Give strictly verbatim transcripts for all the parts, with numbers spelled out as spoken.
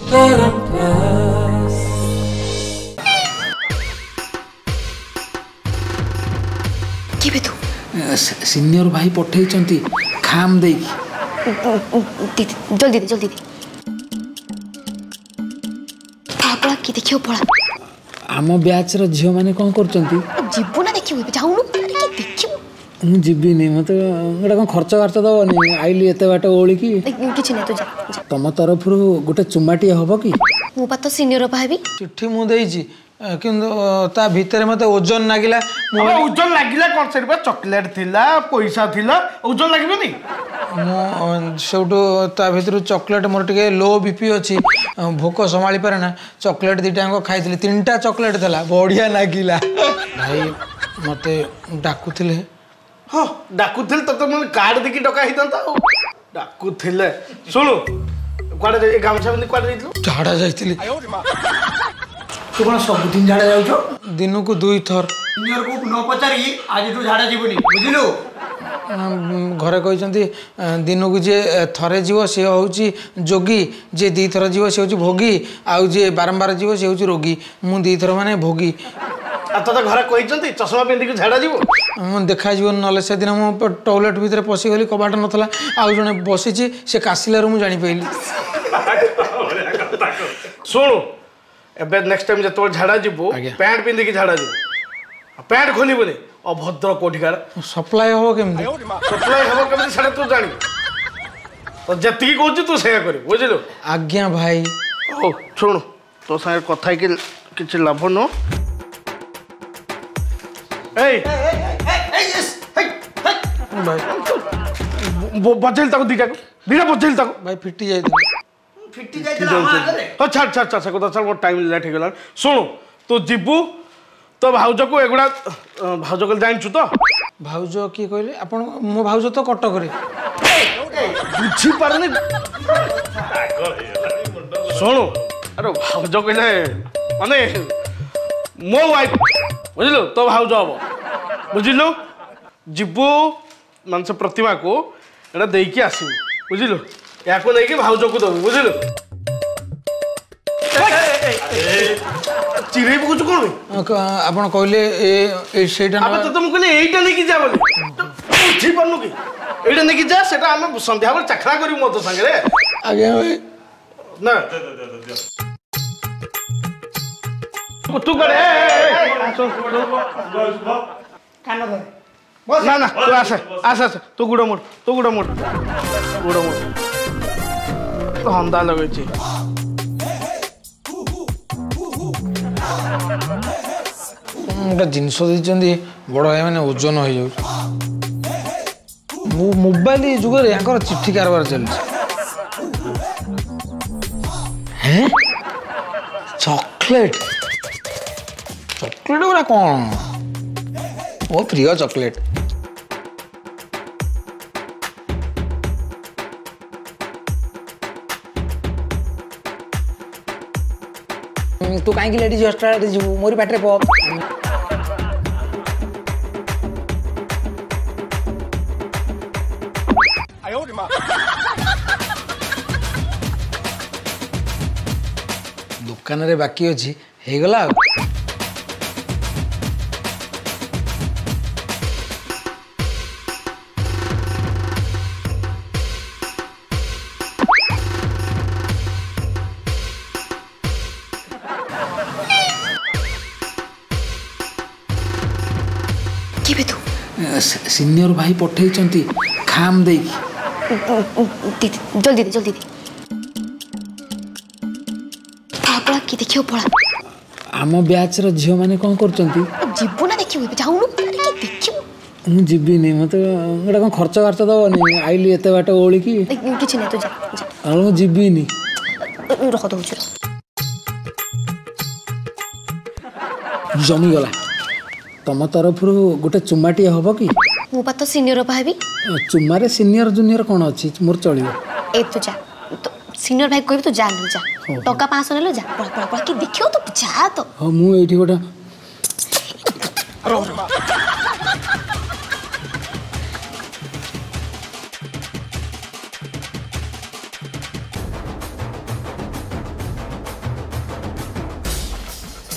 Senior भाई पठे खाम दे जल्दी दे जल्दी दे पड़ा कि देखियो पड़ा आम ब्याच रो झियो माने कोन करचंती जीवो ना देखियो जाउनु अरे कि देखियो मु जिबी नहीं मत गोटा कोन खर्च खर्च दबनी आइली एते बाट ओळी की किछ नै तो जा तम तरफ रु गोटे चुमाटी हबो की मु पा तो सीनियर भाभी चिट्ठी मु देइची किंतु ता भीतर मते ओजन लागिला ओजन लागिला कोन से चॉकलेट थिला पैसा थिला ओजन लागिबनी मो सेउटो ता भीतर चॉकलेट मोर टिके लो बीपी अछि भोक संभाली पारे ना चॉकलेट दिटा को खाइतली तीनटा चॉकलेट थला बढ़िया लागिला भाई मते डाकुथिले हां डाकुथिल त त मन कार्ड देखि डका हितंता डाकुथिले सुनु कोडे ए गामछा बंदी कोडे दिलु झाड़ा जाइतली तू कोन सब दिन झाड़ा जाउछो दिन को दुई थर सीनियर को न पचारी आज तू झाड़ा जीवनी बुझिलु घरे कहते दिन को जे थरे जीव सी हूँ जोगी जे दी थर जीव सी हूँ भोगी आउ जे बारंबार जीव सी हूँ रोगी मु दी थर माने भोगी तो घर कहते चश्मा पिंधिक झाड़ा जीव मु देखा ना से दिन मो टॉयलेट भितर पशिगली कबाट नाला आउ जड़े बसी से काशिलार मुझे जापाइली शुणु एबे नेक्स्ट टाइम जो झाड़ा जीव पैंट पिंधिक झाड़ा जीव पैंट खोल बोले अभद्र कोठिकार सप्लाई हम केमती सप्लाई हम केमती सेटा तू जानी तो जति कहू तू से कर बुझलु आज्ञा भाई ओ सुन तो सारे कथा कि किछि लाभ न ए भाई बजेल ताको दिका दिना बजेल ताको भाई फिटी जाई फिटी जाई हो छाड़ छाड़ छाड़ को चल टाइम लेट हो गेला सुन तू जीबू तो भाउज को एगुड़ा भाउज को जानछु तो भाउज की कहले अपन मो भाउज तो कटक रे बुझी पारनी सुनो अरे भाउज कहले माने मो वाइफ बुझलो तो भाउज हबो बुझिलो जिबु मानस प्रतिमा को एटा देई के आसीबो बुझिलो या को लेके भाउज को दबो बुझिलो चिरे कुछ कोन आपण कहले ए सेटा अब तो तुम कहले एटा लेके जा बोली उठी पन्नु की एटा लेके जा सेटा हम संध्या पर चखरा करी मो तो संगे रे आगे भाई ना तू करे कान धर ना ना तू आस आस आस तू गुडो मोड तू गुडो मोड गुडो मोड तो हंदा लगै छी गोटे जिनस देती बड़ भाई मैंने ओजन हो जाए मोबाइल जुगे यहाँ चिट्ठी कारबार चलती हैं चॉकलेट चॉकलेट गुरा कौन वो प्रिय चॉकलेट तू कहीं लेडीज हॉस्टल जीवु मोरी पाटे पो दुकान रे बाकी अच्छी हो गला सीनियर भाई पठे खाम दे जल्दी दे जल्दी दे पड़ा कि देखियो पड़ा आम ब्याच रो झियो माने कोन करचंती जीवो ना देखियो जाउनु अरे कि देखियो मु जिबी नहीं मत गोटा कोन खर्च खर्च दबनी आइली एते बाट ओळी की किछ नै तो जा आ मु जिबी नहीं रख दो छ जमी गला तम तरफ रु गोटे चुमाटी हबो की मु पा तो सीनियर भाभी चुमारे सीनियर जूनियर कोन अछि मोर चलियो ए तो जा तो सीनियर भाई कहबी तो जा ले जा टका पाँच सौ ले जा पड़ा पड़ा पड़ा कि देखियो तो जा तो हां मु एठी गोटा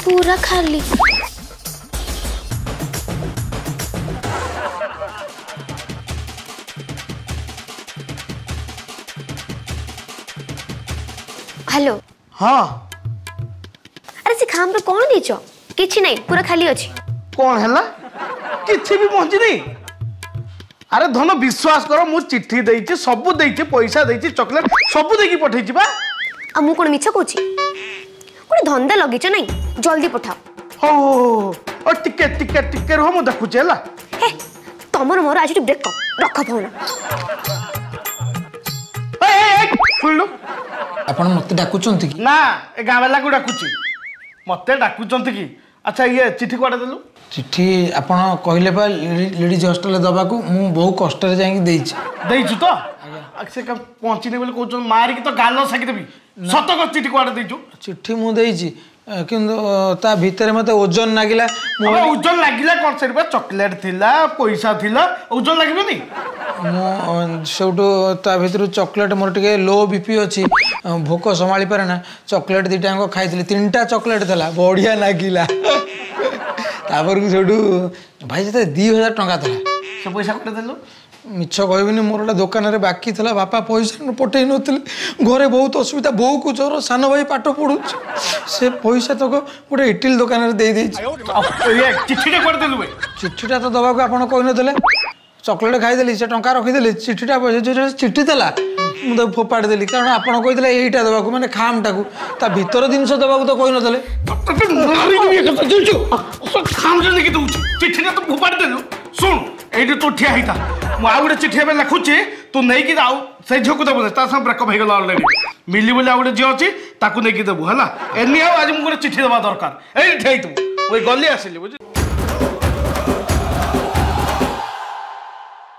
पूरा खाली। हेलो हाँ अरे से खाम पे कौन देचो किछि नहीं पूरा खाली अछि। कौन है किसी भी पहुंची नहीं। अरे धन विश्वास कर मु चिट्ठी देइछि सब देइछि पैसा देइछि चॉकलेट सब देकी पठेइछि बा। आ मु कोन मिछ कहूछि कोन धंदा लगीछ नहीं जल्दी पठाओ। हो ओ टिके टिके टिके रह मु देखुछि हला। हे तमर मोर आज ब्रेक रख फोन। ए ए सुन लो ଆପଣ ମୋତେ ଡାକୁଛନ୍ତି କି? ना ए गाँ वाला को डाकुछि मते डाकुचंती की। अच्छा ये चिट्ठी कोडा देलु चिट्ठी ଆପଣ କହିଲେ ବା ଲେଡିज ହଷ୍ଟେଲ ଦବାକୁ ମୁଁ ବହୁ କଷ୍ଟରେ ଯାଇକି ଦେଇଛି। ଦେଇଛୁ ତ ସେ ପହଞ୍ଚିନି ବୋଲି କହୁଛନ୍ତି ମାରିକି ତ ଗାଲ ସାକି ଦେବି। ସତ କ ଚିଠି କୁଆଡ଼େ ଦେଇଛୁ? ଚିଠି ମୁଁ ଦେଇଛି କିନ୍ତୁ ତା ଭିତରେ ମୋତେ ଓଜନ ଲାଗିଲା। ମୁଁ ଓଜନ ଲାଗିଲା କ'ଣ ସେଠି ଚକଲେଟ୍ ଥିଲା ପଇସା ଥିଲା ଓଜନ ଲାଗିବନି? ମୁଁ ସେଉଠୁ ତା ଭିତରୁ ଚକଲେଟ୍ ମୋର ଟିକେ ଲୋ ବିପି ଅଛି ଭୋକ ସମ୍ଭାଳି ପାରେ ନା ଚକଲେଟ୍ ଦୁଇଟା ଯାକ ଖାଇଥିଲି ତିନିଟା ଚକଲେଟ୍ ଥିଲା ବଢ଼ିଆ ଲାଗିଲା। ତାପରକୁ ସେଠୁ ଭାଇ ଯେତେ ଦୁଇ ହଜାର ଟଙ୍କା ଥିଲା ସେ ପଇସା କୋଟେ ଦେଲୁ? ମିଛ କହିବିନି ମୋର ଗୋଟେ ଦୋକାନରେ ବାକି ଥିଲା ବାପା ପଇସା ପଠେଇ ନଥିଲେ ଘରେ ବହୁତ ଅସୁବିଧା ବୋଉକୁ ଜ୍ୱର ସାନ ଭାଇ ପାଠ ପଢ଼ୁଛି ସେ ପଇସା ତକ ଗୋଟେ ଇଟିଲ ଦୋକାନରେ ଦେଇଦେଇଛି। ଚିଠିଟା କୁଆଡ଼େ ଦେଲୁ? ଚିଠିଟା ତ ଦେବାକୁ ଆପଣ କହିନଥିଲେ ଚକଲେଟ୍ ଖାଇଦେଲି ସେ ଟଙ୍କା ରଖିଦେଲି ଚିଠିଟା ଚିଠି ଥିଲା ମୁଁ ତାକୁ ଫୋପାଡ଼ି ଦେଲି କାରଣ ଆପଣ କହିଥିଲେ ଏଇଟା ଦେବାକୁ ମାନେ ଖାମଟାକୁ ତା ଭିତର ଜିନିଷ ଦେବାକୁ ତ କହିନଥିଲେ। ଚିଠିଟା ତୁ ଫୋପାଡ଼ି ଦେଲୁ। ଶୁଣ ଏଇଠି ତୁ ଠିଆ ହେଇଥା ମୁଁ ଆଉ ଗୋଟେ ଚିଠି ଏବେ ଲେଖୁଛି ତୁ ନେଇକି ଆଉ ସେଇ ଝିଅକୁ ଦେବୁ ତା ସାଙ୍ଗେ ବ୍ରେକଅପ୍ ହେଇଗଲା ଅଲରେଡି ମିଲି ବୋଲି ଆଉ ଗୋଟେ ଝିଅ ଅଛି ତାକୁ ନେଇକି ଦେବୁ ହେଲା। ଏନି ଆଉ ଆଜି ମୁଁ ଗୋଟେ ଚିଠି ଦେବା ଦରକାର ଏଇଠି ଠିଆ ହେଇଥିବୁ ମୁଁ ଗଲି ଆସିଲି ବୁଝି।